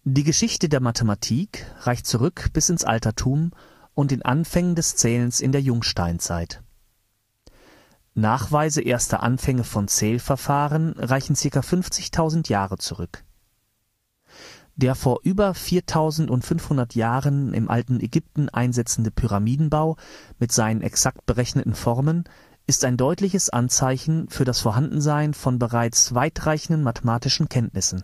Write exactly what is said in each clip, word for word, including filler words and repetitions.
Die Geschichte der Mathematik reicht zurück bis ins Altertum und den Anfängen des Zählens in der Jungsteinzeit. Nachweise erster Anfänge von Zählverfahren reichen ca. fünfzigtausend Jahre zurück. Der vor über viertausendfünfhundert Jahren im alten Ägypten einsetzende Pyramidenbau mit seinen exakt berechneten Formen ist ein deutliches Anzeichen für das Vorhandensein von bereits weitreichenden mathematischen Kenntnissen.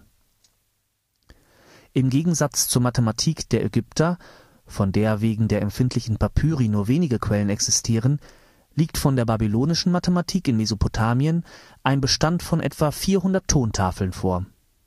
Im Gegensatz zur Mathematik der Ägypter, von der wegen der empfindlichen Papyri nur wenige Quellen existieren, liegt von der babylonischen Mathematik in Mesopotamien ein Bestand von etwa vierhundert Tontafeln vor.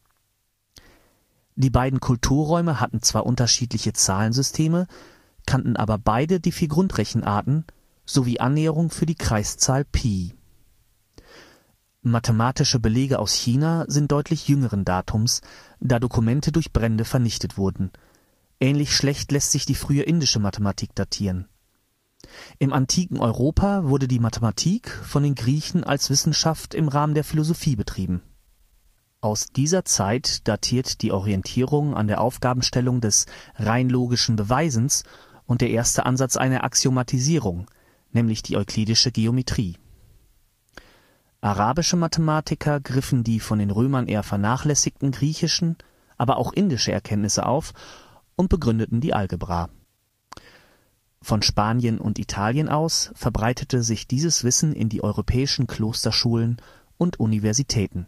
Die beiden Kulturräume hatten zwar unterschiedliche Zahlensysteme, kannten aber beide die vier Grundrechenarten sowie Annäherung für die Kreiszahl Pi. Mathematische Belege aus China sind deutlich jüngeren Datums, da Dokumente durch Brände vernichtet wurden. Ähnlich schlecht lässt sich die frühe indische Mathematik datieren. Im antiken Europa wurde die Mathematik von den Griechen als Wissenschaft im Rahmen der Philosophie betrieben. Aus dieser Zeit datiert die Orientierung an der Aufgabenstellung des rein logischen Beweisens und der erste Ansatz einer Axiomatisierung, nämlich die euklidische Geometrie. Arabische Mathematiker griffen die von den Römern eher vernachlässigten griechischen, aber auch indische Erkenntnisse auf und begründeten die Algebra. Von Spanien und Italien aus verbreitete sich dieses Wissen in die europäischen Klosterschulen und Universitäten.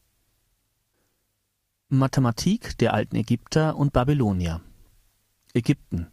Mathematik der alten Ägypter und Babylonier. Ägypten.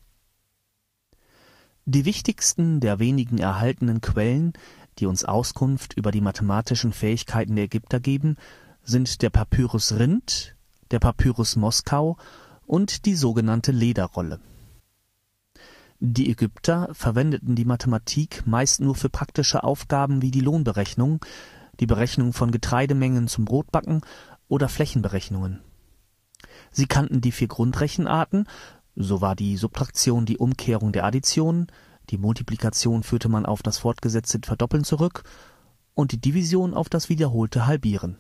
Die wichtigsten der wenigen erhaltenen Quellen, die uns Auskunft über die mathematischen Fähigkeiten der Ägypter geben, sind der Papyrus Rhind, der Papyrus Moskau und die sogenannte Lederrolle. Die Ägypter verwendeten die Mathematik meist nur für praktische Aufgaben wie die Lohnberechnung, die Berechnung von Getreidemengen zum Brotbacken oder Flächenberechnungen. Sie kannten die vier Grundrechenarten, so war die Subtraktion die Umkehrung der Addition, die Multiplikation führte man auf das fortgesetzte Verdoppeln zurück und die Division auf das wiederholte Halbieren.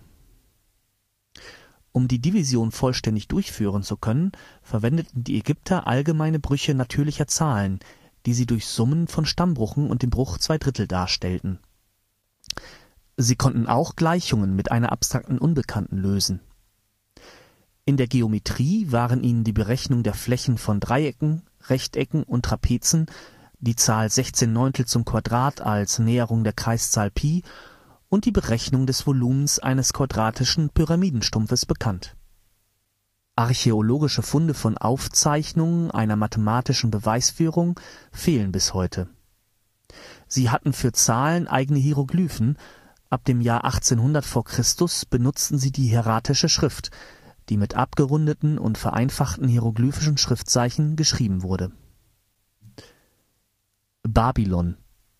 Um die Division vollständig durchführen zu können, verwendeten die Ägypter allgemeine Brüche natürlicher Zahlen, die sie durch Summen von Stammbrüchen und dem Bruch zwei Drittel darstellten. Sie konnten auch Gleichungen mit einer abstrakten Unbekannten lösen. In der Geometrie waren ihnen die Berechnung der Flächen von Dreiecken, Rechtecken und Trapezen, die Zahl sechzehn Neuntel zum Quadrat als Näherung der Kreiszahl Pi und die Berechnung des Volumens eines quadratischen Pyramidenstumpfes bekannt. Archäologische Funde von Aufzeichnungen einer mathematischen Beweisführung fehlen bis heute. Sie hatten für Zahlen eigene Hieroglyphen, ab dem Jahr achtzehnhundert vor Christus benutzten sie die hieratische Schrift, die mit abgerundeten und vereinfachten hieroglyphischen Schriftzeichen geschrieben wurde. Babylon.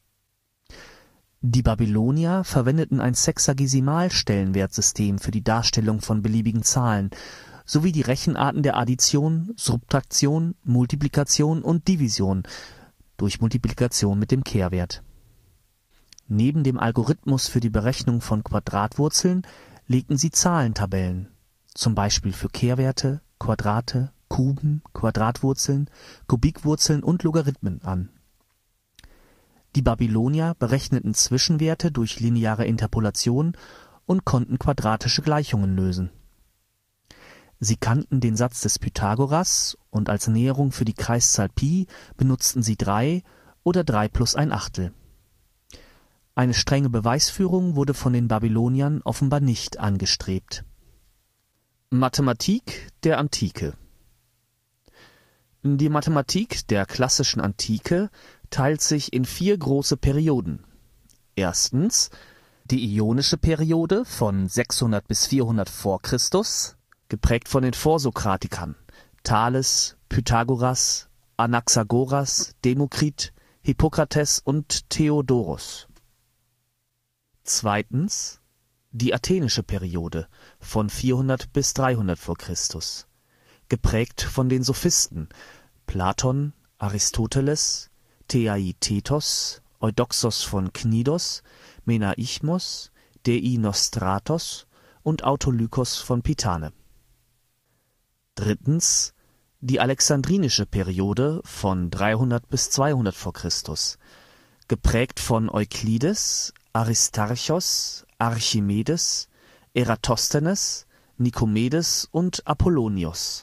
Die Babylonier verwendeten ein Sexagesimal-Stellenwertsystem für die Darstellung von beliebigen Zahlen sowie die Rechenarten der Addition, Subtraktion, Multiplikation und Division durch Multiplikation mit dem Kehrwert. Neben dem Algorithmus für die Berechnung von Quadratwurzeln legten sie Zahlentabellen, zum Beispiel für Kehrwerte, Quadrate, Kuben, Quadratwurzeln, Kubikwurzeln und Logarithmen an. Die Babylonier berechneten Zwischenwerte durch lineare Interpolation und konnten quadratische Gleichungen lösen. Sie kannten den Satz des Pythagoras und als Näherung für die Kreiszahl Pi benutzten sie drei oder drei plus ein Achtel. Eine strenge Beweisführung wurde von den Babyloniern offenbar nicht angestrebt. Mathematik der Antike. Die Mathematik der klassischen Antike teilt sich in vier große Perioden. Erstens die Ionische Periode von sechshundert bis vierhundert vor Christus, geprägt von den Vorsokratikern Thales, Pythagoras, Anaxagoras, Demokrit, Hippokrates und Theodorus. Zweitens die Athenische Periode von vierhundert bis dreihundert vor Christus, geprägt von den Sophisten Platon, Aristoteles, Theaitetos, Eudoxos von Knidos, Menaichmos, Deinostratos und Autolykos von Pitane. Drittens die alexandrinische Periode von dreihundert bis zweihundert vor Christus, geprägt von Euklides, Aristarchos, Archimedes, Eratosthenes, Nikomedes und Apollonius.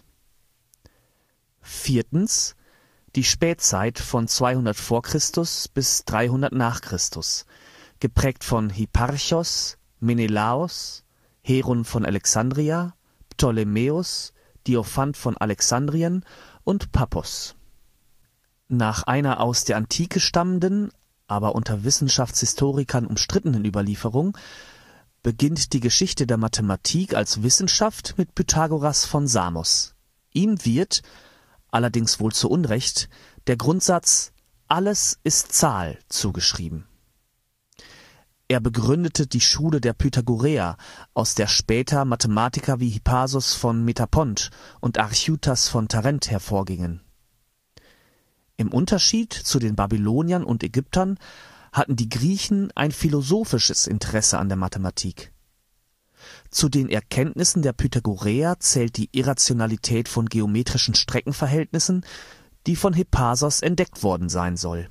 Viertens die Spätzeit von zweihundert vor Christus bis dreihundert nach Christus, geprägt von Hipparchos, Menelaos, Heron von Alexandria, Ptolemäus, Diophant von Alexandrien und Pappos. Nach einer aus der Antike stammenden, aber unter Wissenschaftshistorikern umstrittenen Überlieferung beginnt die Geschichte der Mathematik als Wissenschaft mit Pythagoras von Samos. Ihm wird, allerdings wohl zu Unrecht, der Grundsatz »Alles ist Zahl« zugeschrieben. Er begründete die Schule der Pythagoreer, aus der später Mathematiker wie Hippasos von Metapont und Archytas von Tarent hervorgingen. Im Unterschied zu den Babyloniern und Ägyptern hatten die Griechen ein philosophisches Interesse an der Mathematik. Zu den Erkenntnissen der Pythagoreer zählt die Irrationalität von geometrischen Streckenverhältnissen, die von Hippasos entdeckt worden sein soll.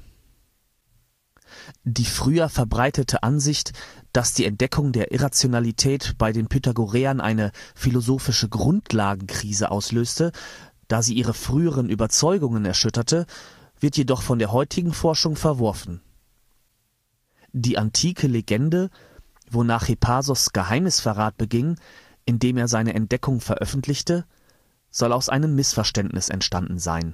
Die früher verbreitete Ansicht, dass die Entdeckung der Irrationalität bei den Pythagoreern eine philosophische Grundlagenkrise auslöste, da sie ihre früheren Überzeugungen erschütterte, wird jedoch von der heutigen Forschung verworfen. Die antike Legende, wonach Hippasos Geheimnisverrat beging, indem er seine Entdeckung veröffentlichte, soll aus einem Missverständnis entstanden sein.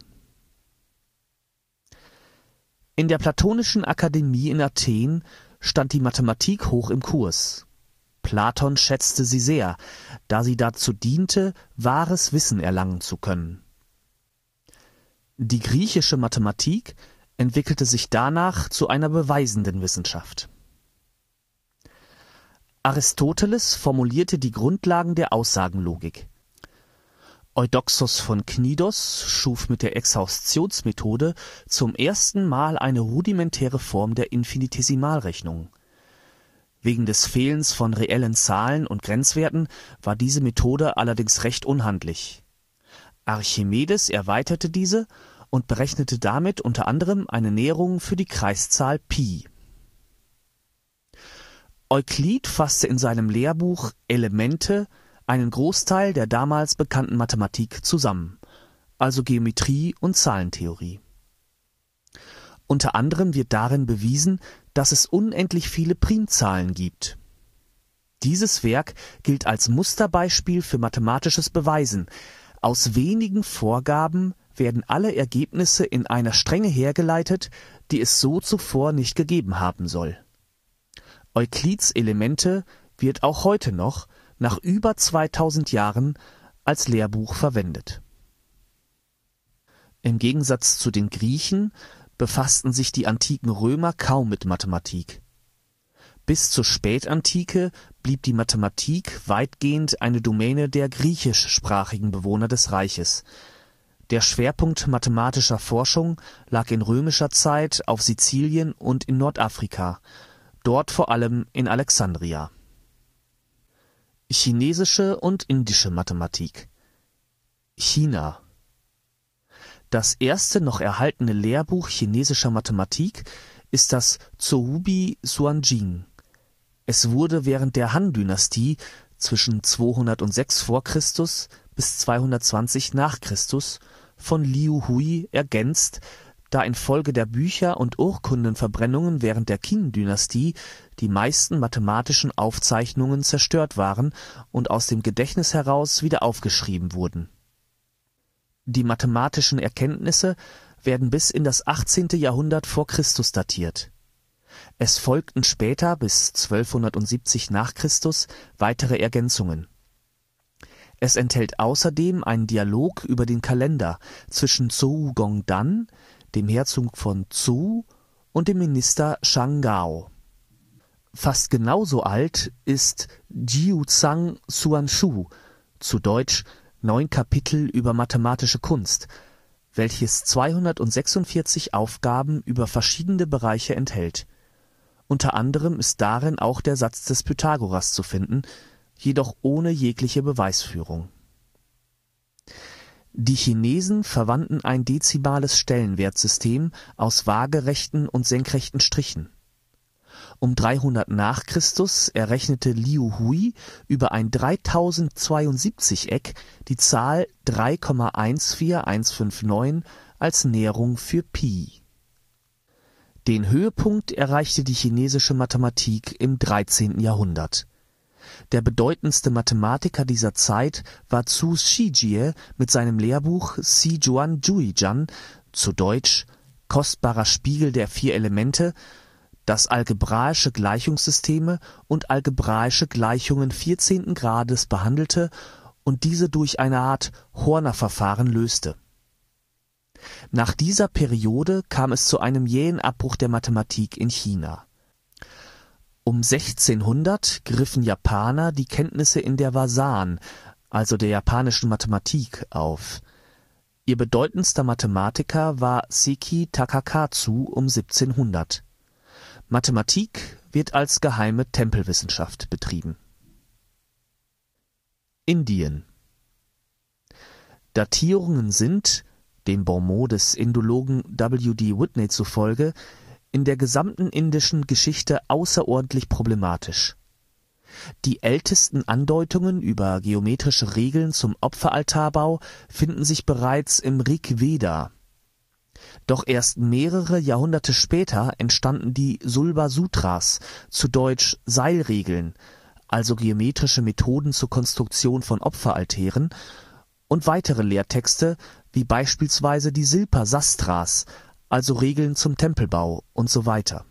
In der Platonischen Akademie in Athen stand die Mathematik hoch im Kurs. Platon schätzte sie sehr, da sie dazu diente, wahres Wissen erlangen zu können. Die griechische Mathematik entwickelte sich danach zu einer beweisenden Wissenschaft. Aristoteles formulierte die Grundlagen der Aussagenlogik. Eudoxos von Knidos schuf mit der Exhaustionsmethode zum ersten Mal eine rudimentäre Form der Infinitesimalrechnung. Wegen des Fehlens von reellen Zahlen und Grenzwerten war diese Methode allerdings recht unhandlich. Archimedes erweiterte diese und berechnete damit unter anderem eine Näherung für die Kreiszahl Pi. Euklid fasste in seinem Lehrbuch Elemente einen Großteil der damals bekannten Mathematik zusammen, also Geometrie und Zahlentheorie. Unter anderem wird darin bewiesen, dass es unendlich viele Primzahlen gibt. Dieses Werk gilt als Musterbeispiel für mathematisches Beweisen. Aus wenigen Vorgaben werden alle Ergebnisse in einer Strenge hergeleitet, die es so zuvor nicht gegeben haben soll. Euklids Elemente wird auch heute noch, nach über zweitausend Jahren, als Lehrbuch verwendet. Im Gegensatz zu den Griechen befassten sich die antiken Römer kaum mit Mathematik. Bis zur Spätantike blieb die Mathematik weitgehend eine Domäne der griechischsprachigen Bewohner des Reiches. Der Schwerpunkt mathematischer Forschung lag in römischer Zeit auf Sizilien und in Nordafrika, dort vor allem in Alexandria. Chinesische und indische Mathematik. China. Das erste noch erhaltene Lehrbuch chinesischer Mathematik ist das Zhoubi Suanjing. Es wurde während der Han-Dynastie zwischen zweihundertsechs vor Christus bis zweihundertzwanzig nach Christus von Liu Hui ergänzt, da infolge der Bücher- und Urkundenverbrennungen während der Qin-Dynastie die meisten mathematischen Aufzeichnungen zerstört waren und aus dem Gedächtnis heraus wieder aufgeschrieben wurden. Die mathematischen Erkenntnisse werden bis in das achtzehnte Jahrhundert vor Christus datiert. Es folgten später bis zwölfhundertsiebzig nach Christus weitere Ergänzungen. Es enthält außerdem einen Dialog über den Kalender zwischen Zhou Gongdan, dem Herzog von Zhou, und dem Minister Shang Gao. Fast genauso alt ist Jiuzhang Suanshu, zu Deutsch Neun Kapitel über mathematische Kunst, welches zweihundertsechsundvierzig Aufgaben über verschiedene Bereiche enthält. Unter anderem ist darin auch der Satz des Pythagoras zu finden, jedoch ohne jegliche Beweisführung. Die Chinesen verwandten ein dezimales Stellenwertsystem aus waagerechten und senkrechten Strichen. Um dreihundert nach Christus errechnete Liu Hui über ein dreitausendzweiundsiebzig-Eck die Zahl drei Komma eins vier eins fünf neun als Näherung für Pi. Den Höhepunkt erreichte die chinesische Mathematik im dreizehnten Jahrhundert. Der bedeutendste Mathematiker dieser Zeit war Zhu Shijie mit seinem Lehrbuch Siyuan Juyian, zu Deutsch Kostbarer Spiegel der vier Elemente, das algebraische Gleichungssysteme und algebraische Gleichungen vierzehnten Grades behandelte und diese durch eine Art Horner-Verfahren löste. Nach dieser Periode kam es zu einem jähen Abbruch der Mathematik in China. Um sechzehnhundert griffen Japaner die Kenntnisse in der Wasan, also der japanischen Mathematik, auf. Ihr bedeutendster Mathematiker war Seki Takakatsu um siebzehnhundert. Mathematik wird als geheime Tempelwissenschaft betrieben. Indien. Datierungen sind, dem Bon mot des Indologen W D Whitney zufolge, in der gesamten indischen Geschichte außerordentlich problematisch. Die ältesten Andeutungen über geometrische Regeln zum Opferaltarbau finden sich bereits im Rig Veda. Doch erst mehrere Jahrhunderte später entstanden die Sulba Sutras, zu Deutsch Seilregeln, also geometrische Methoden zur Konstruktion von Opferaltären, und weitere Lehrtexte wie beispielsweise die Silpa Sastras, also Regeln zum Tempelbau und so weiter.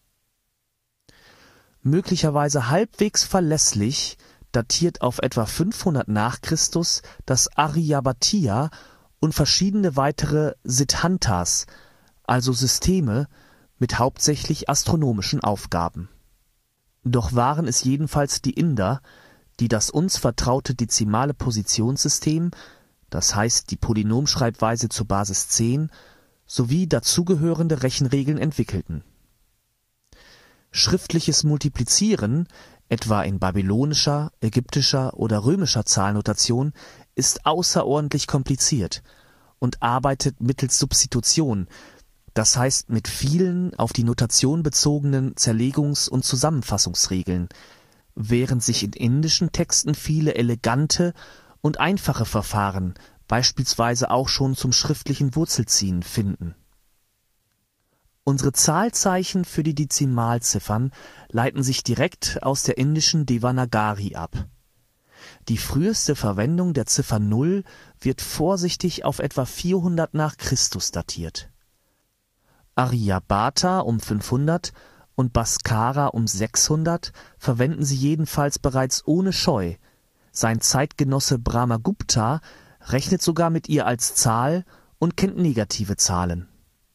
Möglicherweise halbwegs verlässlich datiert auf etwa fünfhundert nach Christus das Aryabhatiya und verschiedene weitere Siddhantas, also Systeme mit hauptsächlich astronomischen Aufgaben. Doch waren es jedenfalls die Inder, die das uns vertraute dezimale Positionssystem, das heißt die Polynomschreibweise zur Basis zehn, sowie dazugehörende Rechenregeln entwickelten. Schriftliches Multiplizieren, etwa in babylonischer, ägyptischer oder römischer Zahlnotation, ist außerordentlich kompliziert und arbeitet mittels Substitution, das heißt mit vielen auf die Notation bezogenen Zerlegungs- und Zusammenfassungsregeln, während sich in indischen Texten viele elegante und einfache Verfahren, beispielsweise auch schon zum schriftlichen Wurzelziehen, finden. Unsere Zahlzeichen für die Dezimalziffern leiten sich direkt aus der indischen Devanagari ab. Die früheste Verwendung der Ziffer null wird vorsichtig auf etwa vierhundert nach Christus datiert. Aryabhata um fünfhundert und Bhaskara um sechshundert verwenden sie jedenfalls bereits ohne Scheu. Sein Zeitgenosse Brahmagupta rechnet sogar mit ihr als Zahl und kennt negative Zahlen.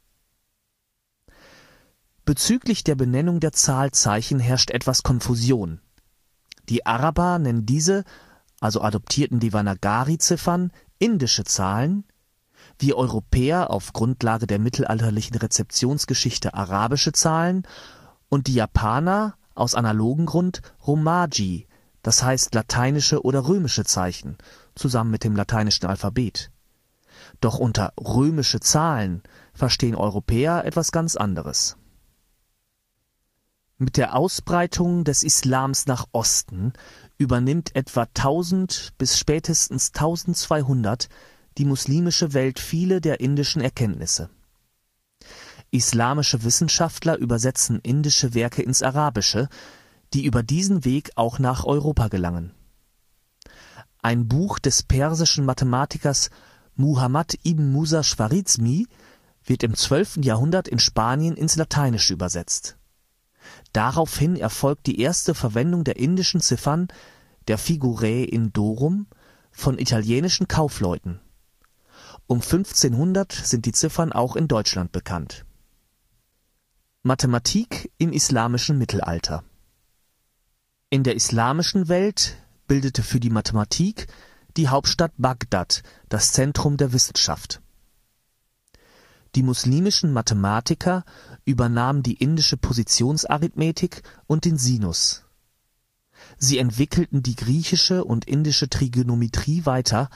Bezüglich der Benennung der Zahlzeichen herrscht etwas Konfusion. Die Araber nennen diese, also adoptierten Devanagari-Ziffern, indische Zahlen, wir Europäer auf Grundlage der mittelalterlichen Rezeptionsgeschichte arabische Zahlen und die Japaner aus analogem Grund Romaji, das heißt lateinische oder römische Zeichen, zusammen mit dem lateinischen Alphabet. Doch unter römische Zahlen verstehen Europäer etwas ganz anderes. Mit der Ausbreitung des Islams nach Osten übernimmt etwa tausend bis spätestens tausendzweihundert die muslimische Welt viele der indischen Erkenntnisse. Islamische Wissenschaftler übersetzen indische Werke ins Arabische, die über diesen Weg auch nach Europa gelangen. Ein Buch des persischen Mathematikers Muhammad ibn Musa Chwarizmi wird im zwölften Jahrhundert in Spanien ins Lateinische übersetzt. Daraufhin erfolgt die erste Verwendung der indischen Ziffern, der Figurae Indorum, von italienischen Kaufleuten. Um fünfzehnhundert sind die Ziffern auch in Deutschland bekannt. Mathematik im islamischen Mittelalter. In der islamischen Welt bildete für die Mathematik die Hauptstadt Bagdad das Zentrum der Wissenschaft. Die muslimischen Mathematiker übernahmen die indische Positionsarithmetik und den Sinus. Sie entwickelten die griechische und indische Trigonometrie weiter,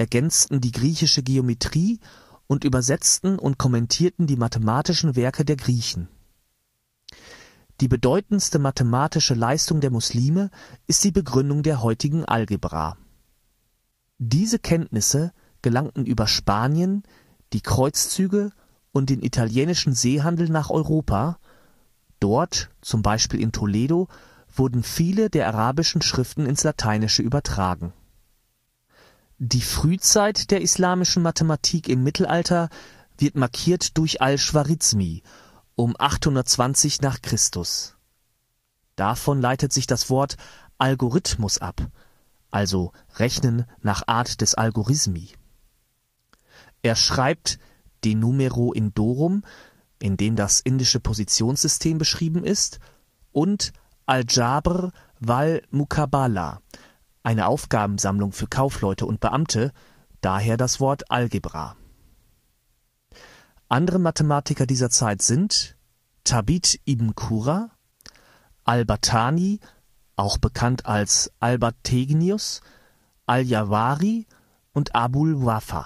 ergänzten die griechische Geometrie und übersetzten und kommentierten die mathematischen Werke der Griechen. Die bedeutendste mathematische Leistung der Muslime ist die Begründung der heutigen Algebra. Diese Kenntnisse gelangten über Spanien, die Kreuzzüge und den italienischen Seehandel nach Europa. Dort, zum Beispiel in Toledo, wurden viele der arabischen Schriften ins Lateinische übertragen. Die Frühzeit der islamischen Mathematik im Mittelalter wird markiert durch Al-Chwarizmi um achthundertzwanzig nach Christus. Davon leitet sich das Wort Algorithmus ab, also Rechnen nach Art des Algorithmi. Er schreibt De Numero Indorum, in dem das indische Positionssystem beschrieben ist, und Al-Jabr wal Muqabala, eine Aufgabensammlung für Kaufleute und Beamte, daher das Wort Algebra. Andere Mathematiker dieser Zeit sind Thabit ibn Qurra, Al-Battani, auch bekannt als Albategnius, Al-Jawari und Abul Wafa.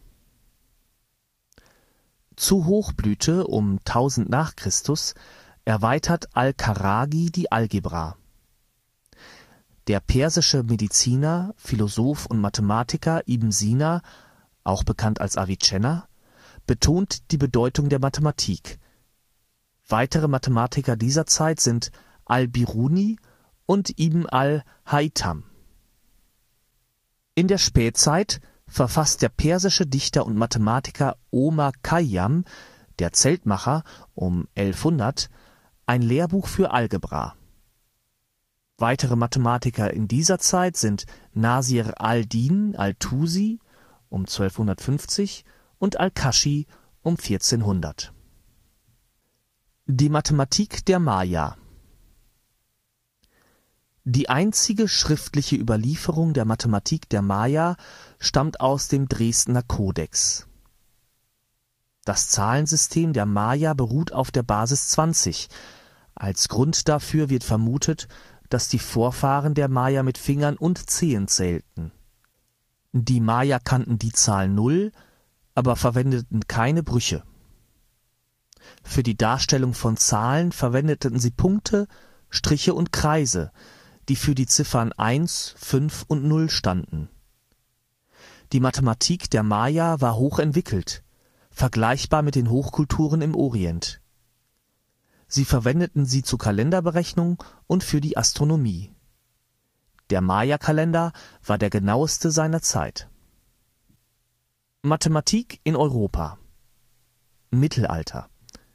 Zur Hochblüte um tausend nach Christus erweitert Al-Karagi die Algebra. Der persische Mediziner, Philosoph und Mathematiker Ibn Sina, auch bekannt als Avicenna, betont die Bedeutung der Mathematik. Weitere Mathematiker dieser Zeit sind Al-Biruni und Ibn al-Haytham. In der Spätzeit verfasst der persische Dichter und Mathematiker Omar Khayyam, der Zeltmacher, um elfhundert, ein Lehrbuch für Algebra. Weitere Mathematiker in dieser Zeit sind Nasir al-Din al-Tusi um zwölfhundertfünfzig und Al-Kashi um vierzehnhundert. Die Mathematik der Maya. Die einzige schriftliche Überlieferung der Mathematik der Maya stammt aus dem Dresdner Kodex. Das Zahlensystem der Maya beruht auf der Basis zwanzig. Als Grund dafür wird vermutet, dass die Vorfahren der Maya mit Fingern und Zehen zählten. Die Maya kannten die Zahl null, aber verwendeten keine Brüche. Für die Darstellung von Zahlen verwendeten sie Punkte, Striche und Kreise, die für die Ziffern eins, fünf und null standen. Die Mathematik der Maya war hochentwickelt, vergleichbar mit den Hochkulturen im Orient. Sie verwendeten sie zur Kalenderberechnung und für die Astronomie. Der Maya-Kalender war der genaueste seiner Zeit. Mathematik in Europa. Mittelalter.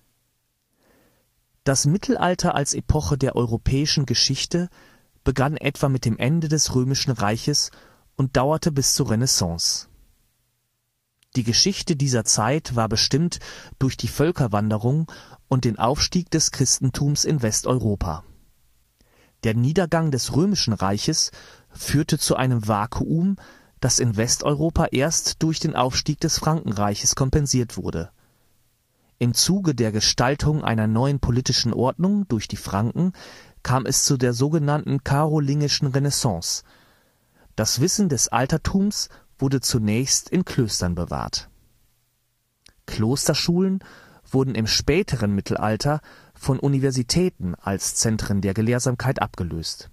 Das Mittelalter als Epoche der europäischen Geschichte begann etwa mit dem Ende des Römischen Reiches und dauerte bis zur Renaissance. Die Geschichte dieser Zeit war bestimmt durch die Völkerwanderung und den Aufstieg des Christentums in Westeuropa. Der Niedergang des Römischen Reiches führte zu einem Vakuum, das in Westeuropa erst durch den Aufstieg des Frankenreiches kompensiert wurde. Im Zuge der Gestaltung einer neuen politischen Ordnung durch die Franken kam es zu der sogenannten karolingischen Renaissance. Das Wissen des Altertums wurde zunächst in Klöstern bewahrt. Klosterschulen wurden im späteren Mittelalter von Universitäten als Zentren der Gelehrsamkeit abgelöst.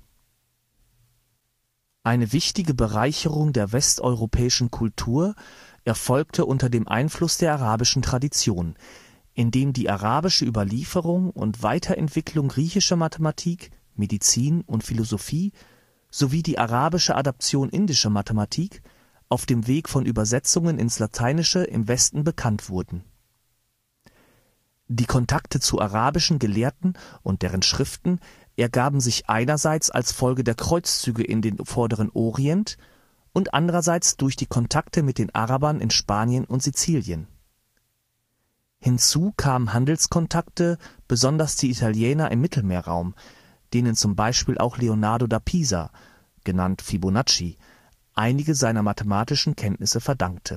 Eine wichtige Bereicherung der westeuropäischen Kultur erfolgte unter dem Einfluss der arabischen Tradition, indem die arabische Überlieferung und Weiterentwicklung griechischer Mathematik, Medizin und Philosophie sowie die arabische Adaption indischer Mathematik auf dem Weg von Übersetzungen ins Lateinische im Westen bekannt wurden. Die Kontakte zu arabischen Gelehrten und deren Schriften ergaben sich einerseits als Folge der Kreuzzüge in den Vorderen Orient und andererseits durch die Kontakte mit den Arabern in Spanien und Sizilien. Hinzu kamen Handelskontakte, besonders die Italiener im Mittelmeerraum, denen zum Beispiel auch Leonardo da Pisa, genannt Fibonacci, einige seiner mathematischen Kenntnisse verdankte.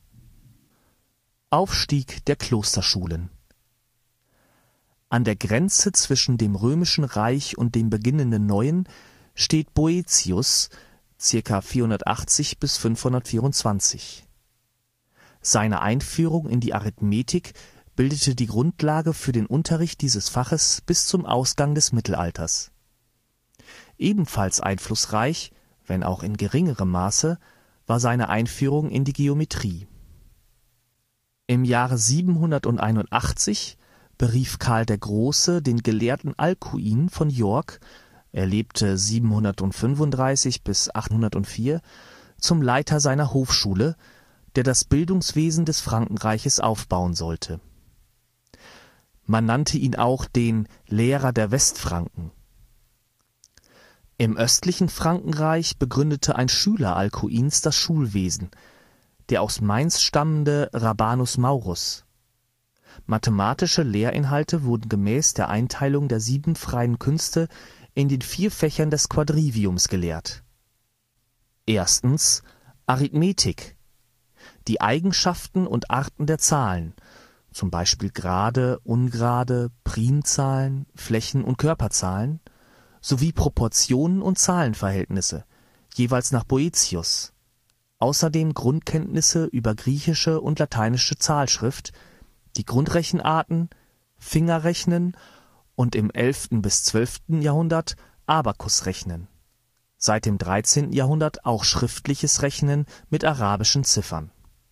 Aufstieg der Klosterschulen. An der Grenze zwischen dem Römischen Reich und dem beginnenden Neuen steht Boëthius, ca. vierhundertachtzig bis fünfhundertvierundzwanzig. Seine Einführung in die Arithmetik bildete die Grundlage für den Unterricht dieses Faches bis zum Ausgang des Mittelalters. Ebenfalls einflussreich, wenn auch in geringerem Maße, war seine Einführung in die Geometrie. Im Jahre siebenhunderteinundachtzig berief Karl der Große den Gelehrten Alkuin von York, er lebte siebenhundertfünfunddreißig bis achthundertvier, zum Leiter seiner Hofschule, der das Bildungswesen des Frankenreiches aufbauen sollte. Man nannte ihn auch den Lehrer der Westfranken. Im östlichen Frankenreich begründete ein Schüler Alkuins das Schulwesen, der aus Mainz stammende Rabanus Maurus. Mathematische Lehrinhalte wurden gemäß der Einteilung der sieben freien Künste in den vier Fächern des Quadriviums gelehrt. Erstens Arithmetik, die Eigenschaften und Arten der Zahlen, zum Beispiel gerade, ungerade, Primzahlen, Flächen- und Körperzahlen, sowie Proportionen und Zahlenverhältnisse, jeweils nach Boëthius. Außerdem Grundkenntnisse über griechische und lateinische Zahlschrift, die Grundrechenarten, Fingerrechnen und im elften bis zwölften Jahrhundert Abakusrechnen. Seit dem dreizehnten Jahrhundert auch schriftliches Rechnen mit arabischen Ziffern.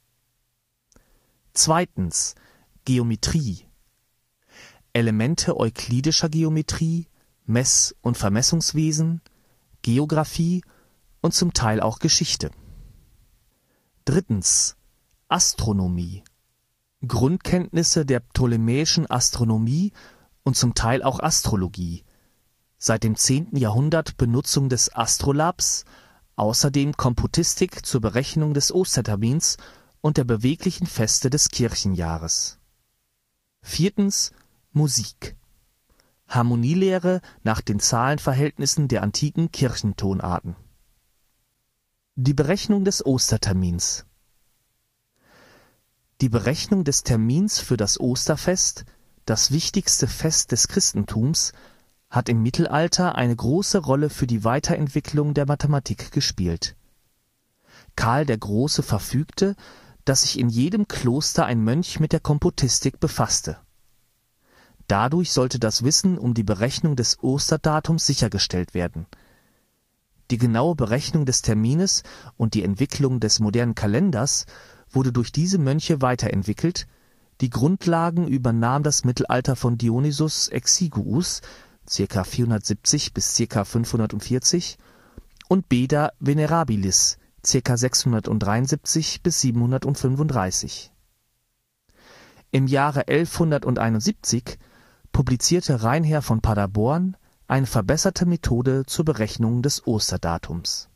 Zweitens Geometrie. Elemente euklidischer Geometrie, Mess- und Vermessungswesen, Geographie und zum Teil auch Geschichte. Drittens Astronomie. Grundkenntnisse der ptolemäischen Astronomie und zum Teil auch Astrologie. Seit dem zehnten Jahrhundert Benutzung des Astrolabs, außerdem Komputistik zur Berechnung des Ostertermins und der beweglichen Feste des Kirchenjahres. Viertens Musik. Harmonielehre nach den Zahlenverhältnissen der antiken Kirchentonarten. Die Berechnung des Ostertermins. Die Berechnung des Termins für das Osterfest, das wichtigste Fest des Christentums, hat im Mittelalter eine große Rolle für die Weiterentwicklung der Mathematik gespielt. Karl der Große verfügte, dass sich in jedem Kloster ein Mönch mit der Komputistik befasste. Dadurch sollte das Wissen um die Berechnung des Osterdatums sichergestellt werden. Die genaue Berechnung des Termines und die Entwicklung des modernen Kalenders wurde durch diese Mönche weiterentwickelt, die Grundlagen übernahm das Mittelalter von Dionysius Exiguus (ca. vierhundertsiebzig bis ca. fünfhundertvierzig) und Beda Venerabilis (ca. sechshundertdreiundsiebzig bis siebenhundertfünfunddreißig). Im Jahre elfhunderteinundsiebzig publizierte Reinher von Paderborn eine verbesserte Methode zur Berechnung des Osterdatums.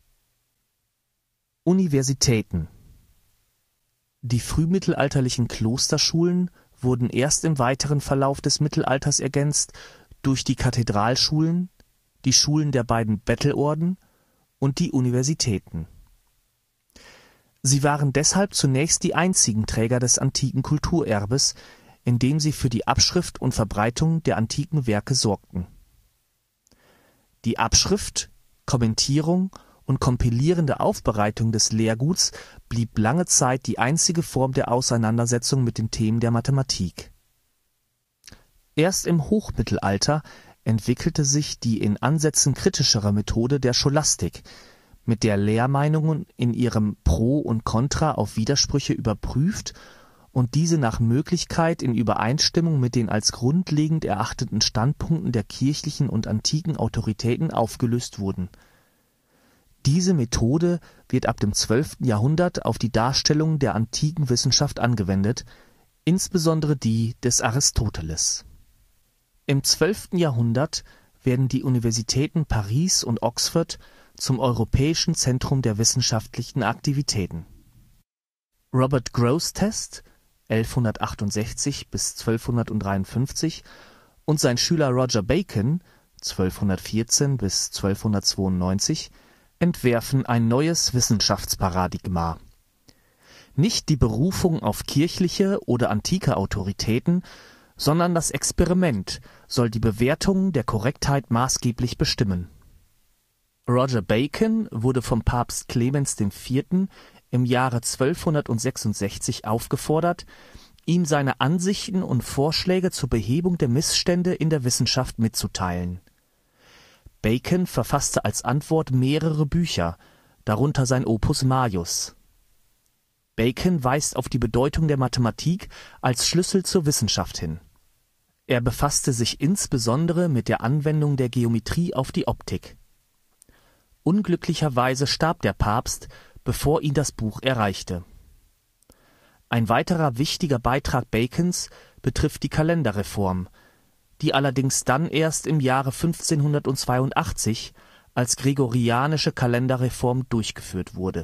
Universitäten. Die frühmittelalterlichen Klosterschulen wurden erst im weiteren Verlauf des Mittelalters ergänzt durch die Kathedralschulen, die Schulen der beiden Bettelorden und die Universitäten. Sie waren deshalb zunächst die einzigen Träger des antiken Kulturerbes, indem sie für die Abschrift und Verbreitung der antiken Werke sorgten. Die Abschrift, Kommentierung und kompilierende Aufbereitung des Lehrguts blieb lange Zeit die einzige Form der Auseinandersetzung mit den Themen der Mathematik. Erst im Hochmittelalter entwickelte sich die in Ansätzen kritischere Methode der Scholastik, mit der Lehrmeinungen in ihrem Pro und Contra auf Widersprüche überprüft und diese nach Möglichkeit in Übereinstimmung mit den als grundlegend erachteten Standpunkten der kirchlichen und antiken Autoritäten aufgelöst wurden. Diese Methode wird ab dem zwölften Jahrhundert auf die Darstellung der antiken Wissenschaft angewendet, insbesondere die des Aristoteles. Im zwölften Jahrhundert werden die Universitäten Paris und Oxford zum europäischen Zentrum der wissenschaftlichen Aktivitäten. Robert Grosseteste elfhundertachtundsechzig bis zwölfhundertdreiundfünfzig und sein Schüler Roger Bacon zwölfhundertvierzehn bis zwölfhundertzweiundneunzig entwerfen ein neues Wissenschaftsparadigma. Nicht die Berufung auf kirchliche oder antike Autoritäten, sondern das Experiment soll die Bewertung der Korrektheit maßgeblich bestimmen. Roger Bacon wurde vom Papst Clemens der Vierte. Im Jahre zwölfhundertsechsundsechzig aufgefordert, ihm seine Ansichten und Vorschläge zur Behebung der Missstände in der Wissenschaft mitzuteilen. Bacon verfasste als Antwort mehrere Bücher, darunter sein Opus Maius. Bacon weist auf die Bedeutung der Mathematik als Schlüssel zur Wissenschaft hin. Er befasste sich insbesondere mit der Anwendung der Geometrie auf die Optik. Unglücklicherweise starb der Papst, bevor ihn das Buch erreichte. Ein weiterer wichtiger Beitrag Bacons betrifft die Kalenderreform, die allerdings dann erst im Jahre fünfzehnhundertzweiundachtzig als gregorianische Kalenderreform durchgeführt wurde.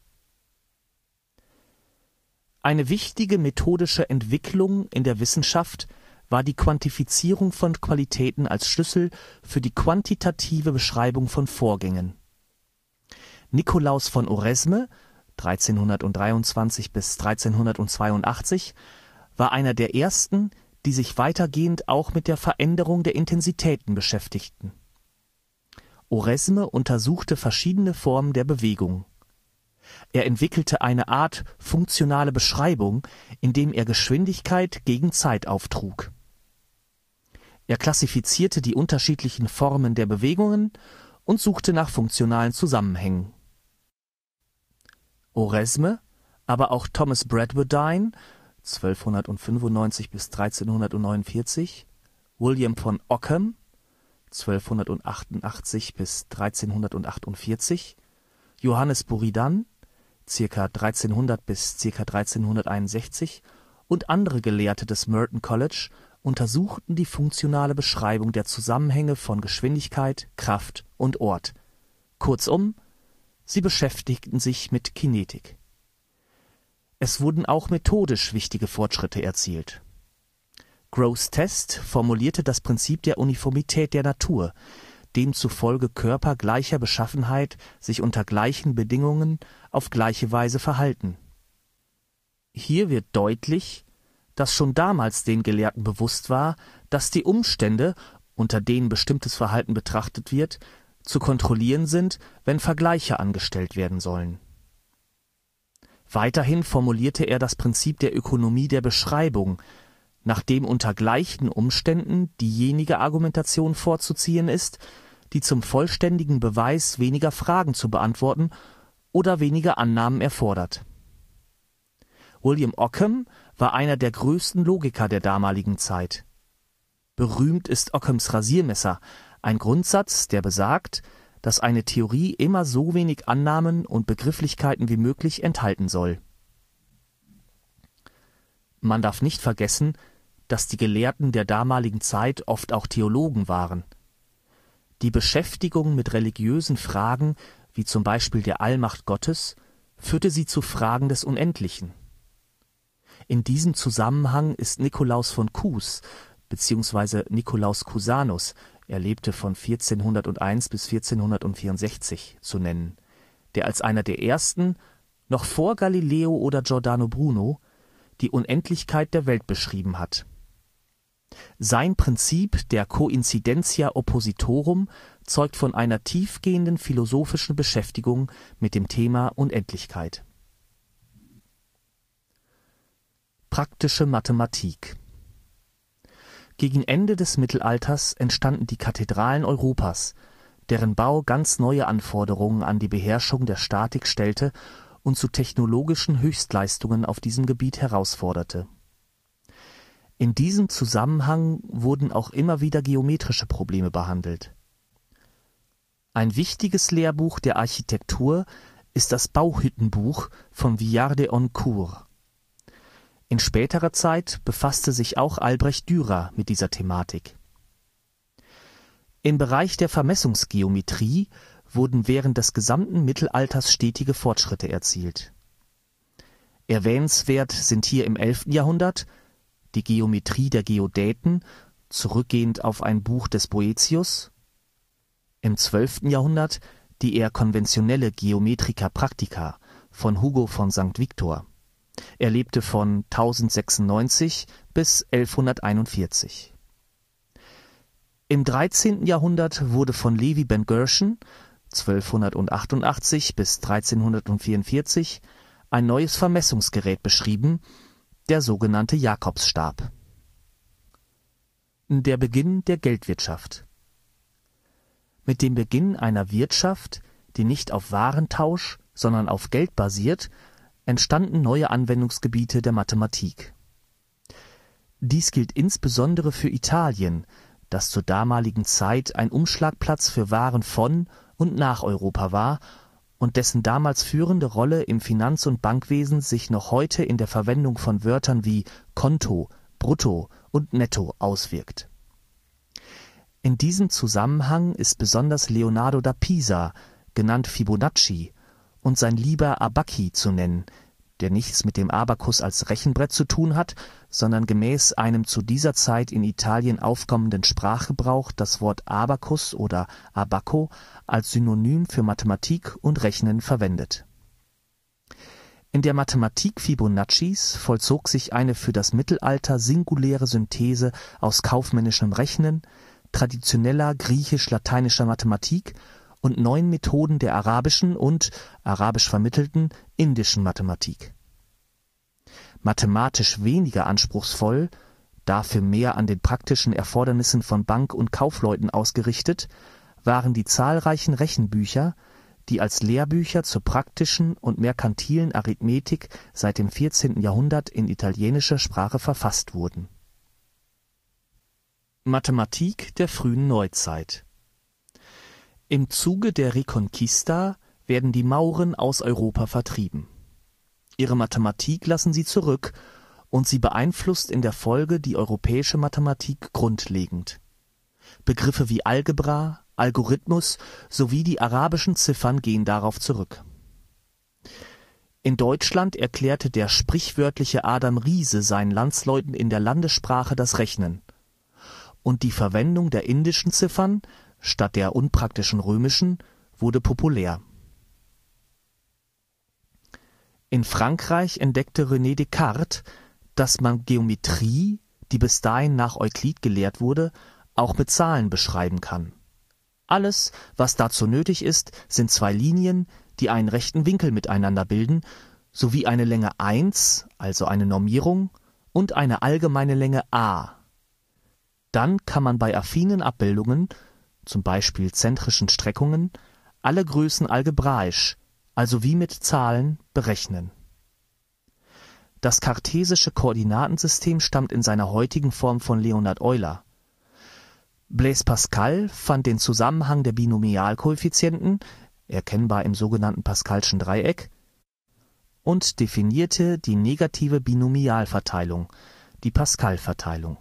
Eine wichtige methodische Entwicklung in der Wissenschaft war die Quantifizierung von Qualitäten als Schlüssel für die quantitative Beschreibung von Vorgängen. Nikolaus von Oresme dreizehnhundertdreiundzwanzig bis dreizehnhundertzweiundachtzig war einer der ersten, die sich weitergehend auch mit der Veränderung der Intensitäten beschäftigten. Oresme untersuchte verschiedene Formen der Bewegung. Er entwickelte eine Art funktionale Beschreibung, indem er Geschwindigkeit gegen Zeit auftrug. Er klassifizierte die unterschiedlichen Formen der Bewegungen und suchte nach funktionalen Zusammenhängen. Oresme, aber auch Thomas Bradwardine zwölfhundertfünfundneunzig bis dreizehnhundertneunundvierzig, William von Ockham zwölfhundertachtundachtzig bis dreizehnhundertachtundvierzig, Johannes Buridan ca. dreizehnhundert bis ca. dreizehnhunderteinundsechzig und andere Gelehrte des Merton College untersuchten die funktionale Beschreibung der Zusammenhänge von Geschwindigkeit, Kraft und Ort. Kurzum, sie beschäftigten sich mit Kinetik. Es wurden auch methodisch wichtige Fortschritte erzielt. Grosseteste formulierte das Prinzip der Uniformität der Natur, demzufolge Körper gleicher Beschaffenheit sich unter gleichen Bedingungen auf gleiche Weise verhalten. Hier wird deutlich, dass schon damals den Gelehrten bewusst war, dass die Umstände, unter denen bestimmtes Verhalten betrachtet wird, zu kontrollieren sind, wenn Vergleiche angestellt werden sollen. Weiterhin formulierte er das Prinzip der Ökonomie der Beschreibung, nach dem unter gleichen Umständen diejenige Argumentation vorzuziehen ist, die zum vollständigen Beweis weniger Fragen zu beantworten oder weniger Annahmen erfordert. William Ockham war einer der größten Logiker der damaligen Zeit. Berühmt ist Ockhams Rasiermesser, ein Grundsatz, der besagt, dass eine Theorie immer so wenig Annahmen und Begrifflichkeiten wie möglich enthalten soll. Man darf nicht vergessen, dass die Gelehrten der damaligen Zeit oft auch Theologen waren. Die Beschäftigung mit religiösen Fragen, wie zum Beispiel der Allmacht Gottes, führte sie zu Fragen des Unendlichen. In diesem Zusammenhang ist Nikolaus von Cus bzw. Nikolaus Cusanus, er lebte von vierzehnhunderteins bis vierzehnhundertvierundsechzig, zu nennen, der als einer der ersten, noch vor Galileo oder Giordano Bruno, die Unendlichkeit der Welt beschrieben hat. Sein Prinzip der Coincidentia oppositorum zeugt von einer tiefgehenden philosophischen Beschäftigung mit dem Thema Unendlichkeit. Praktische Mathematik. Gegen Ende des Mittelalters entstanden die Kathedralen Europas, deren Bau ganz neue Anforderungen an die Beherrschung der Statik stellte und zu technologischen Höchstleistungen auf diesem Gebiet herausforderte. In diesem Zusammenhang wurden auch immer wieder geometrische Probleme behandelt. Ein wichtiges Lehrbuch der Architektur ist das Bauhüttenbuch von Villard de Honnecourt. In späterer Zeit befasste sich auch Albrecht Dürer mit dieser Thematik. Im Bereich der Vermessungsgeometrie wurden während des gesamten Mittelalters stetige Fortschritte erzielt. Erwähnenswert sind hier im elften Jahrhundert die Geometrie der Geodäten, zurückgehend auf ein Buch des Boëthius, im zwölften Jahrhundert die eher konventionelle Geometria Practica von Hugo von Sankt Victor. Er lebte von tausendsechsundneunzig bis elfhunderteinundvierzig. Im dreizehnten Jahrhundert wurde von Levi ben Gershon zwölfhundertachtundachtzig bis dreizehnhundertvierundvierzig ein neues Vermessungsgerät beschrieben, der sogenannte Jakobsstab. Der Beginn der Geldwirtschaft. Mit dem Beginn einer Wirtschaft, die nicht auf Warentausch, sondern auf Geld basiert, entstanden neue Anwendungsgebiete der Mathematik. Dies gilt insbesondere für Italien, das zur damaligen Zeit ein Umschlagplatz für Waren von und nach Europa war und dessen damals führende Rolle im Finanz- und Bankwesen sich noch heute in der Verwendung von Wörtern wie Konto, Brutto und Netto auswirkt. In diesem Zusammenhang ist besonders Leonardo da Pisa, genannt Fibonacci, und sein Liber Abbaci zu nennen, der nichts mit dem Abakus als Rechenbrett zu tun hat, sondern gemäß einem zu dieser Zeit in Italien aufkommenden Sprachgebrauch das Wort Abakus oder Abbacco als Synonym für Mathematik und Rechnen verwendet. In der Mathematik Fibonaccis vollzog sich eine für das Mittelalter singuläre Synthese aus kaufmännischem Rechnen, traditioneller griechisch-lateinischer Mathematik und neuen Methoden der arabischen und, arabisch vermittelten, indischen Mathematik. Mathematisch weniger anspruchsvoll, dafür mehr an den praktischen Erfordernissen von Bank- und Kaufleuten ausgerichtet, waren die zahlreichen Rechenbücher, die als Lehrbücher zur praktischen und merkantilen Arithmetik seit dem vierzehnten Jahrhundert in italienischer Sprache verfasst wurden. Mathematik der frühen Neuzeit. Im Zuge der Reconquista werden die Mauren aus Europa vertrieben. Ihre Mathematik lassen sie zurück, und sie beeinflusst in der Folge die europäische Mathematik grundlegend. Begriffe wie Algebra, Algorithmus sowie die arabischen Ziffern gehen darauf zurück. In Deutschland erklärte der sprichwörtliche Adam Riese seinen Landsleuten in der Landessprache das Rechnen, und die Verwendung der indischen Ziffern statt der unpraktischen römischen wurde populär. In Frankreich entdeckte René Descartes, dass man Geometrie, die bis dahin nach Euklid gelehrt wurde, auch mit Zahlen beschreiben kann. Alles, was dazu nötig ist, sind zwei Linien, die einen rechten Winkel miteinander bilden, sowie eine Länge eins, also eine Normierung, und eine allgemeine Länge a. Dann kann man bei affinen Abbildungen, zum Beispiel zentrischen Streckungen, alle Größen algebraisch, also wie mit Zahlen, berechnen. Das kartesische Koordinatensystem stammt in seiner heutigen Form von Leonhard Euler. Blaise Pascal fand den Zusammenhang der Binomialkoeffizienten, erkennbar im sogenannten Pascalschen Dreieck, und definierte die negative Binomialverteilung, die Pascal-Verteilung.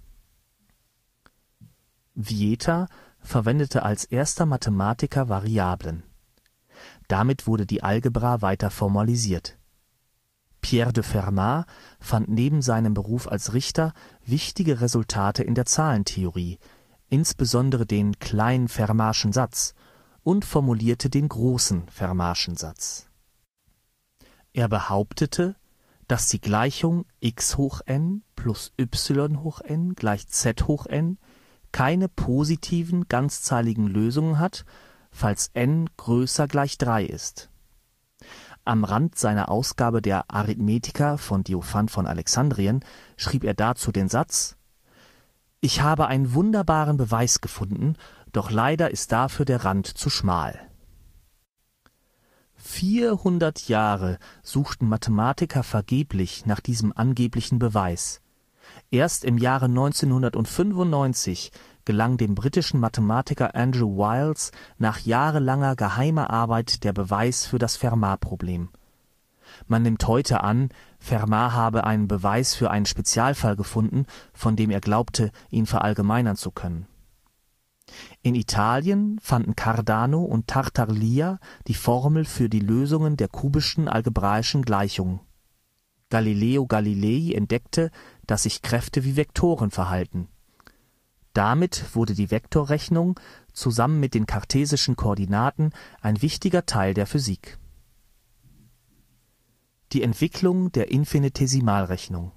Vieta verwendete als erster Mathematiker Variablen. Damit wurde die Algebra weiter formalisiert. Pierre de Fermat fand neben seinem Beruf als Richter wichtige Resultate in der Zahlentheorie, insbesondere den kleinen Fermatschen Satz, und formulierte den großen Fermatschen Satz. Er behauptete, dass die Gleichung x hoch n plus y hoch n gleich z hoch n keine positiven ganzzahligen Lösungen hat, falls n größer gleich drei ist. Am Rand seiner Ausgabe der Arithmetica von Diophant von Alexandrien schrieb er dazu den Satz: Ich habe einen wunderbaren Beweis gefunden, doch leider ist dafür der Rand zu schmal. Vierhundert Jahre suchten Mathematiker vergeblich nach diesem angeblichen Beweis. Erst im Jahre neunzehnhundertfünfundneunzig gelang dem britischen Mathematiker Andrew Wiles nach jahrelanger geheimer Arbeit der Beweis für das Fermat-Problem. Man nimmt heute an, Fermat habe einen Beweis für einen Spezialfall gefunden, von dem er glaubte, ihn verallgemeinern zu können. In Italien fanden Cardano und Tartaglia die Formel für die Lösungen der kubischen algebraischen Gleichung. Galileo Galilei entdeckte, dass sich Kräfte wie Vektoren verhalten. Damit wurde die Vektorrechnung zusammen mit den kartesischen Koordinaten ein wichtiger Teil der Physik. Die Entwicklung der Infinitesimalrechnung.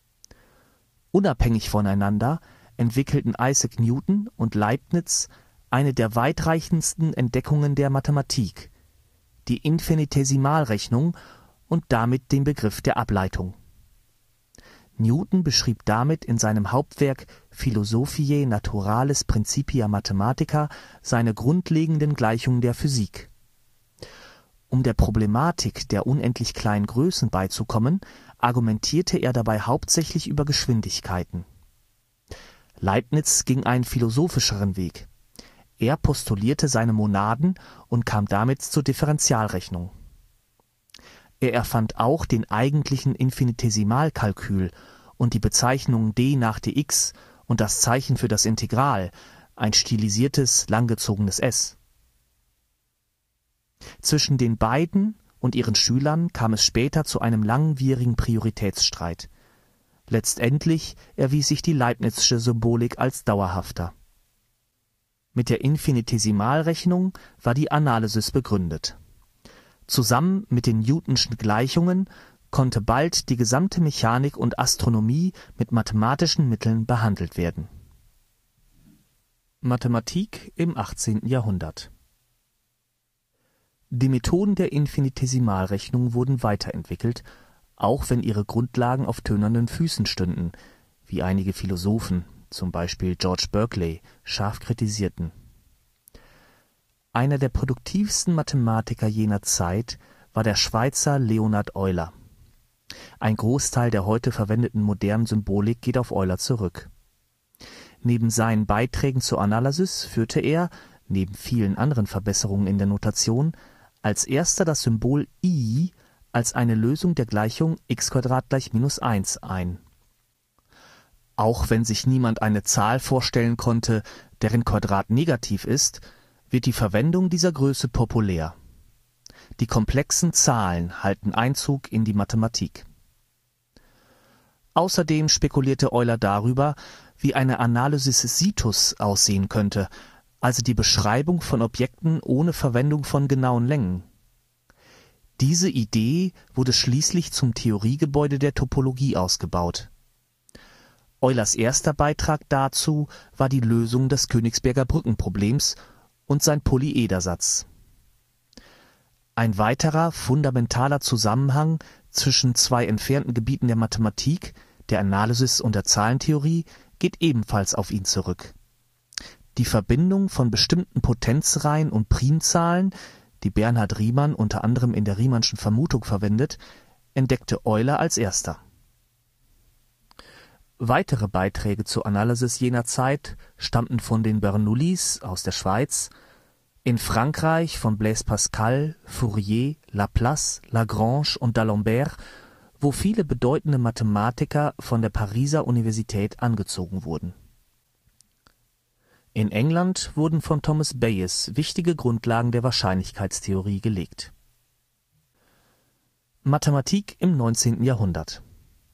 Unabhängig voneinander entwickelten Isaac Newton und Leibniz eine der weitreichendsten Entdeckungen der Mathematik, die Infinitesimalrechnung und damit den Begriff der Ableitung. Newton beschrieb damit in seinem Hauptwerk Philosophiae Naturalis Principia Mathematica seine grundlegenden Gleichungen der Physik. Um der Problematik der unendlich kleinen Größen beizukommen, argumentierte er dabei hauptsächlich über Geschwindigkeiten. Leibniz ging einen philosophischeren Weg. Er postulierte seine Monaden und kam damit zur Differentialrechnung. Er erfand auch den eigentlichen Infinitesimalkalkül und die Bezeichnungen d nach dx und das Zeichen für das Integral, ein stilisiertes, langgezogenes S. Zwischen den beiden und ihren Schülern kam es später zu einem langwierigen Prioritätsstreit. Letztendlich erwies sich die Leibnizsche Symbolik als dauerhafter. Mit der Infinitesimalrechnung war die Analysis begründet. Zusammen mit den Newtonschen Gleichungen konnte bald die gesamte Mechanik und Astronomie mit mathematischen Mitteln behandelt werden. Mathematik im achtzehnten Jahrhundert. Die Methoden der Infinitesimalrechnung wurden weiterentwickelt, auch wenn ihre Grundlagen auf tönernen Füßen stünden, wie einige Philosophen, zum Beispiel George Berkeley, scharf kritisierten. Einer der produktivsten Mathematiker jener Zeit war der Schweizer Leonhard Euler. Ein Großteil der heute verwendeten modernen Symbolik geht auf Euler zurück. Neben seinen Beiträgen zur Analysis führte er, neben vielen anderen Verbesserungen in der Notation, als erster das Symbol i als eine Lösung der Gleichung x² gleich minus eins ein. Auch wenn sich niemand eine Zahl vorstellen konnte, deren Quadrat negativ ist, wird die Verwendung dieser Größe populär. Die komplexen Zahlen halten Einzug in die Mathematik. Außerdem spekulierte Euler darüber, wie eine Analysis situs aussehen könnte, also die Beschreibung von Objekten ohne Verwendung von genauen Längen. Diese Idee wurde schließlich zum Theoriegebäude der Topologie ausgebaut. Eulers erster Beitrag dazu war die Lösung des Königsberger Brückenproblems und sein Polyedersatz. Ein weiterer fundamentaler Zusammenhang zwischen zwei entfernten Gebieten der Mathematik, der Analysis und der Zahlentheorie, geht ebenfalls auf ihn zurück. Die Verbindung von bestimmten Potenzreihen und Primzahlen, die Bernhard Riemann unter anderem in der Riemannschen Vermutung verwendet, entdeckte Euler als erster. Weitere Beiträge zur Analysis jener Zeit stammten von den Bernoullis aus der Schweiz, in Frankreich von Blaise Pascal, Fourier, Laplace, Lagrange und d'Alembert, wo viele bedeutende Mathematiker von der Pariser Universität angezogen wurden. In England wurden von Thomas Bayes wichtige Grundlagen der Wahrscheinlichkeitstheorie gelegt. Mathematik im neunzehnten Jahrhundert.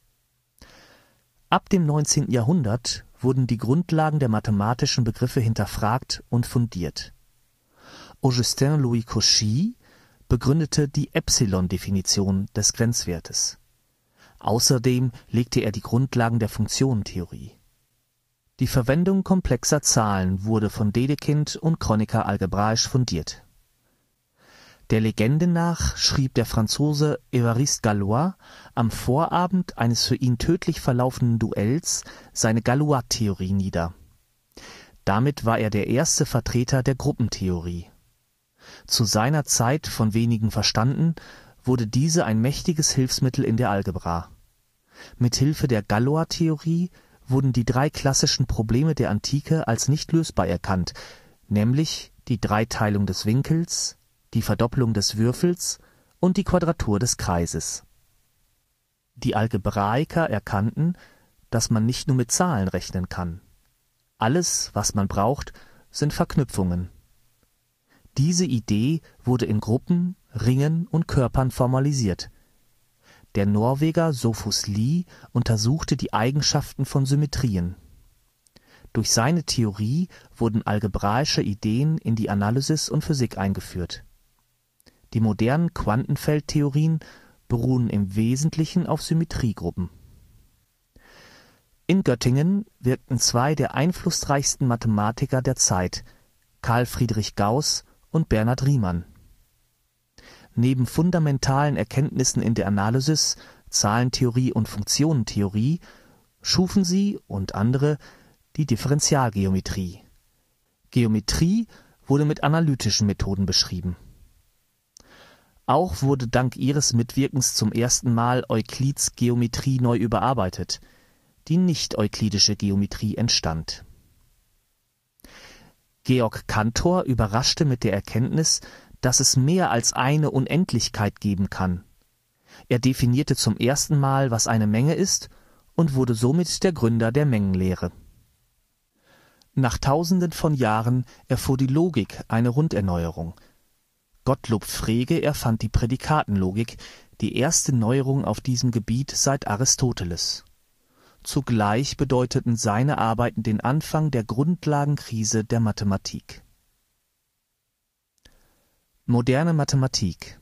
Ab dem neunzehnten Jahrhundert wurden die Grundlagen der mathematischen Begriffe hinterfragt und fundiert. Augustin Louis Cauchy begründete die Epsilon-Definition des Grenzwertes. Außerdem legte er die Grundlagen der Funktionentheorie. Die Verwendung komplexer Zahlen wurde von Dedekind und Kronecker algebraisch fundiert. Der Legende nach schrieb der Franzose Évariste Galois am Vorabend eines für ihn tödlich verlaufenden Duells seine Galois-Theorie nieder. Damit war er der erste Vertreter der Gruppentheorie. Zu seiner Zeit von wenigen verstanden, wurde diese ein mächtiges Hilfsmittel in der Algebra. Mithilfe der Galois-Theorie wurden die drei klassischen Probleme der Antike als nicht lösbar erkannt, nämlich die Dreiteilung des Winkels, die Verdoppelung des Würfels und die Quadratur des Kreises. Die Algebraiker erkannten, dass man nicht nur mit Zahlen rechnen kann. Alles, was man braucht, sind Verknüpfungen. Diese Idee wurde in Gruppen, Ringen und Körpern formalisiert. Der Norweger Sophus Lie untersuchte die Eigenschaften von Symmetrien. Durch seine Theorie wurden algebraische Ideen in die Analysis und Physik eingeführt. Die modernen Quantenfeldtheorien beruhen im Wesentlichen auf Symmetriegruppen. In Göttingen wirkten zwei der einflussreichsten Mathematiker der Zeit, Carl Friedrich Gauß und Bernhard Riemann. Neben fundamentalen Erkenntnissen in der Analysis, Zahlentheorie und Funktionentheorie schufen sie und andere die Differentialgeometrie. Geometrie wurde mit analytischen Methoden beschrieben. Auch wurde dank ihres Mitwirkens zum ersten Mal Euklids Geometrie neu überarbeitet. Die nicht-euklidische Geometrie entstand. Georg Cantor überraschte mit der Erkenntnis, dass es mehr als eine Unendlichkeit geben kann. Er definierte zum ersten Mal, was eine Menge ist, und wurde somit der Gründer der Mengenlehre. Nach Tausenden von Jahren erfuhr die Logik eine Runderneuerung. Gottlob Frege erfand die Prädikatenlogik, die erste Neuerung auf diesem Gebiet seit Aristoteles. Zugleich bedeuteten seine Arbeiten den Anfang der Grundlagenkrise der Mathematik. Moderne Mathematik.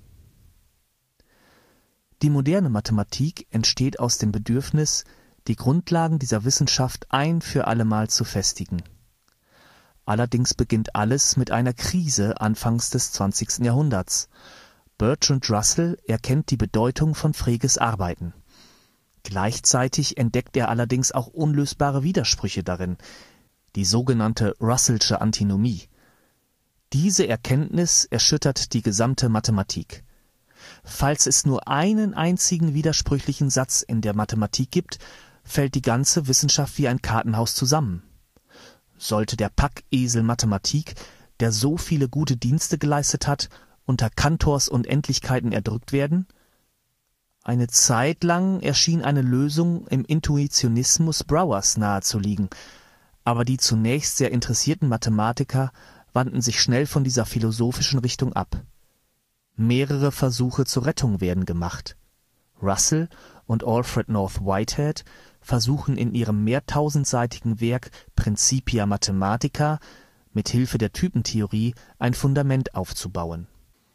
Die moderne Mathematik entsteht aus dem Bedürfnis, die Grundlagen dieser Wissenschaft ein für allemal zu festigen. Allerdings beginnt alles mit einer Krise anfangs des zwanzigsten Jahrhunderts. Bertrand Russell erkennt die Bedeutung von Freges Arbeiten. Gleichzeitig entdeckt er allerdings auch unlösbare Widersprüche darin, die sogenannte Russellsche Antinomie. Diese Erkenntnis erschüttert die gesamte Mathematik. Falls es nur einen einzigen widersprüchlichen Satz in der Mathematik gibt, fällt die ganze Wissenschaft wie ein Kartenhaus zusammen. Sollte der Packesel Mathematik, der so viele gute Dienste geleistet hat, unter Cantors Unendlichkeiten erdrückt werden? Eine Zeit lang erschien eine Lösung im Intuitionismus Brouwers nahezuliegen, aber die zunächst sehr interessierten Mathematiker wandten sich schnell von dieser philosophischen Richtung ab. Mehrere Versuche zur Rettung werden gemacht. Russell und Alfred North Whitehead versuchen in ihrem mehrtausendseitigen Werk Principia Mathematica mit Hilfe der Typentheorie ein Fundament aufzubauen.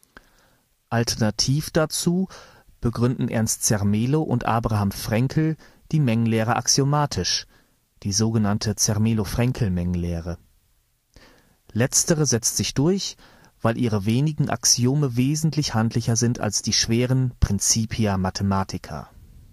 Alternativ dazu begründen Ernst Zermelo und Abraham Fraenkel die Mengenlehre axiomatisch, die sogenannte Zermelo-Fraenkel-Mengenlehre. Letztere setzt sich durch, weil ihre wenigen Axiome wesentlich handlicher sind als die schweren Principia Mathematica.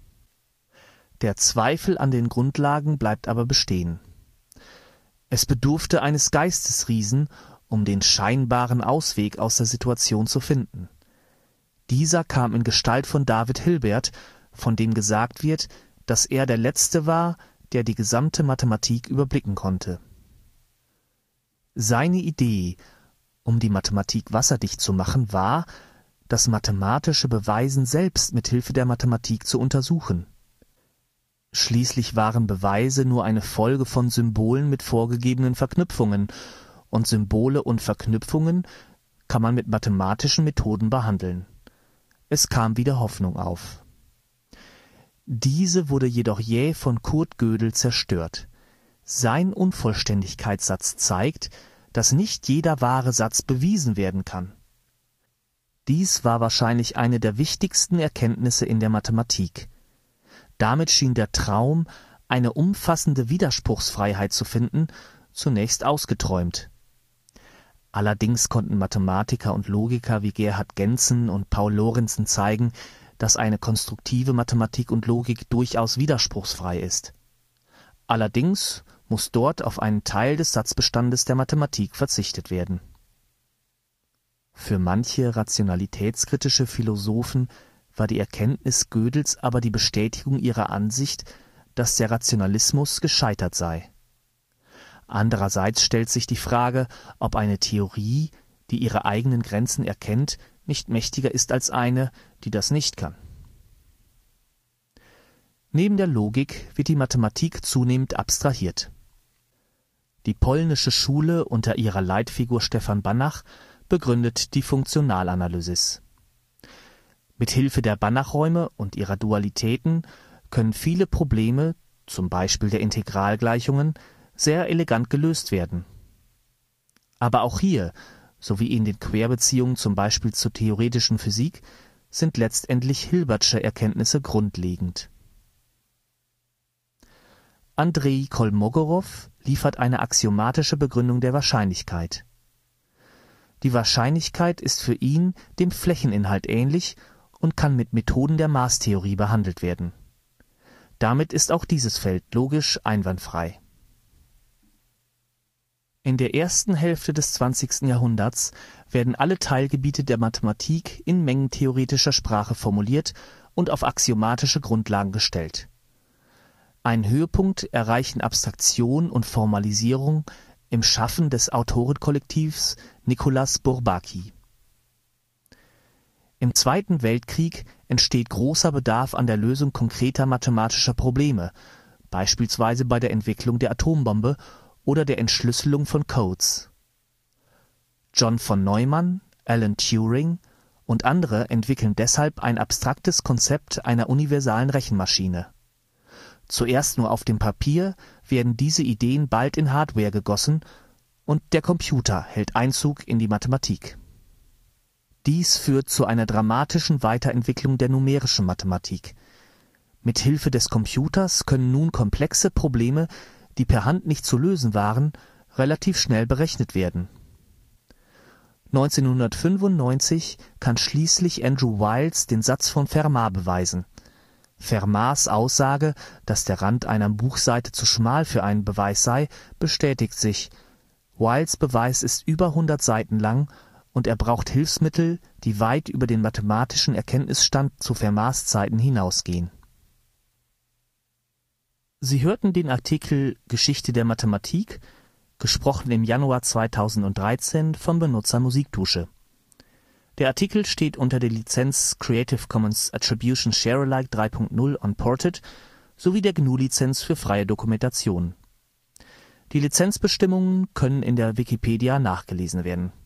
Der Zweifel an den Grundlagen bleibt aber bestehen. Es bedurfte eines Geistesriesen, um den scheinbaren Ausweg aus der Situation zu finden. Dieser kam in Gestalt von David Hilbert, von dem gesagt wird, dass er der Letzte war, der die gesamte Mathematik überblicken konnte. Seine Idee, um die Mathematik wasserdicht zu machen, war, das mathematische Beweisen selbst mit Hilfe der Mathematik zu untersuchen. Schließlich waren Beweise nur eine Folge von Symbolen mit vorgegebenen Verknüpfungen, und Symbole und Verknüpfungen kann man mit mathematischen Methoden behandeln. Es kam wieder Hoffnung auf. Diese wurde jedoch jäh von Kurt Gödel zerstört. Sein Unvollständigkeitssatz zeigt, dass nicht jeder wahre Satz bewiesen werden kann. Dies war wahrscheinlich eine der wichtigsten Erkenntnisse in der Mathematik. Damit schien der Traum, eine umfassende Widerspruchsfreiheit zu finden, zunächst ausgeträumt. Allerdings konnten Mathematiker und Logiker wie Gerhard Gentzen und Paul Lorenzen zeigen, dass eine konstruktive Mathematik und Logik durchaus widerspruchsfrei ist. Allerdings muss dort auf einen Teil des Satzbestandes der Mathematik verzichtet werden. Für manche rationalitätskritische Philosophen war die Erkenntnis Gödels aber die Bestätigung ihrer Ansicht, dass der Rationalismus gescheitert sei. Andererseits stellt sich die Frage, ob eine Theorie, die ihre eigenen Grenzen erkennt, nicht mächtiger ist als eine, die das nicht kann. Neben der Logik wird die Mathematik zunehmend abstrahiert. Die polnische Schule unter ihrer Leitfigur Stefan Banach begründet die Funktionalanalysis. Mit Hilfe der Banachräume und ihrer Dualitäten können viele Probleme, zum Beispiel der Integralgleichungen, sehr elegant gelöst werden. Aber auch hier, sowie in den Querbeziehungen zum Beispiel zur theoretischen Physik, sind letztendlich Hilbertsche Erkenntnisse grundlegend. Andrei Kolmogorow liefert eine axiomatische Begründung der Wahrscheinlichkeit. Die Wahrscheinlichkeit ist für ihn dem Flächeninhalt ähnlich und kann mit Methoden der Maßtheorie behandelt werden. Damit ist auch dieses Feld logisch einwandfrei. In der ersten Hälfte des zwanzigsten Jahrhunderts werden alle Teilgebiete der Mathematik in mengentheoretischer Sprache formuliert und auf axiomatische Grundlagen gestellt. Einen Höhepunkt erreichen Abstraktion und Formalisierung im Schaffen des Autorenkollektivs Nicolas Bourbaki. Im Zweiten Weltkrieg entsteht großer Bedarf an der Lösung konkreter mathematischer Probleme, beispielsweise bei der Entwicklung der Atombombe oder der Entschlüsselung von Codes. John von Neumann, Alan Turing und andere entwickeln deshalb ein abstraktes Konzept einer universalen Rechenmaschine. Zuerst nur auf dem Papier werden diese Ideen bald in Hardware gegossen und der Computer hält Einzug in die Mathematik. Dies führt zu einer dramatischen Weiterentwicklung der numerischen Mathematik. Mit Hilfe des Computers können nun komplexe Probleme, die per Hand nicht zu lösen waren, relativ schnell berechnet werden. neunzehnhundertfünfundneunzig kann schließlich Andrew Wiles den Satz von Fermat beweisen. Fermats Aussage, dass der Rand einer Buchseite zu schmal für einen Beweis sei, bestätigt sich. Wiles' Beweis ist über hundert Seiten lang und er braucht Hilfsmittel, die weit über den mathematischen Erkenntnisstand zu Fermats Zeiten hinausgehen. Sie hörten den Artikel Geschichte der Mathematik, gesprochen im Januar zweitausenddreizehn vom Benutzer Musiktusche. Der Artikel steht unter der Lizenz Creative Commons Attribution Share Alike drei Punkt null Unported sowie der G N U-Lizenz für freie Dokumentation. Die Lizenzbestimmungen können in der Wikipedia nachgelesen werden